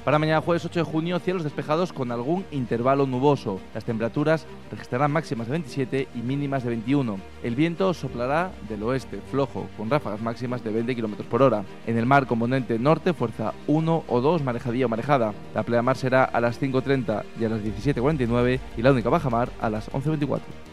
Para mañana jueves 8 de junio, cielos despejados con algún intervalo nuboso. Las temperaturas registrarán máximas de 27 y mínimas de 21. El viento soplará del oeste, flojo, con ráfagas máximas de 20 km por hora. En el mar, componente norte, fuerza 1 o 2, marejadía o marejada. La pleamar será a las 5:30 y a las 17:49 y la única bajamar a las 11:24.